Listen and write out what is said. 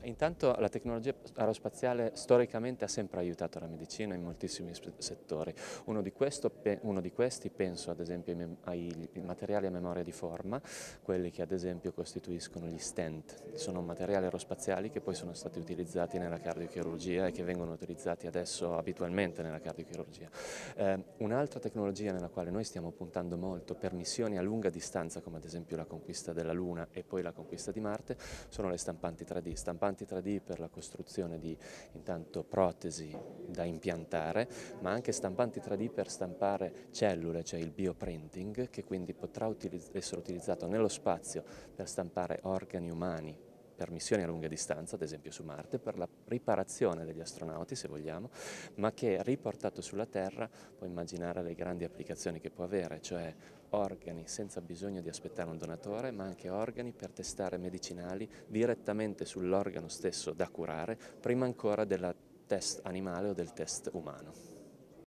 Intanto la tecnologia aerospaziale storicamente ha sempre aiutato la medicina in moltissimi settori. Uno di questi penso ad esempio ai materiali a memoria di forma, quelli che ad esempio costituiscono gli stent. Sono materiali aerospaziali che poi sono stati utilizzati nella cardiochirurgia e che vengono utilizzati adesso abitualmente nella cardiochirurgia. Un'altra tecnologia nella quale noi stiamo puntando molto per missioni a lunga distanza, come ad esempio la conquista della Luna e poi la conquista di Marte, sono le stampanti 3D. Stampanti 3D per la costruzione di intanto protesi da impiantare, ma anche stampanti 3D per stampare cellule, cioè il bioprinting, che quindi potrà essere utilizzato nello spazio per stampare organi umani per missioni a lunga distanza, ad esempio su Marte, per la riparazione degli astronauti, se vogliamo, ma che riportato sulla Terra può immaginare le grandi applicazioni che può avere, cioè organi senza bisogno di aspettare un donatore, ma anche organi per testare medicinali direttamente sull'organo stesso da curare, prima ancora del test animale o del test umano.